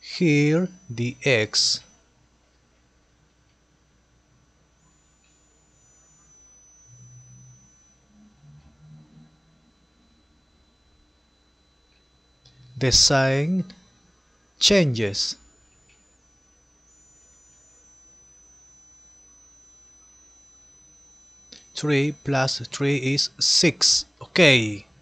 Here the x the sign changes. 3 plus 3 is 6. Okay.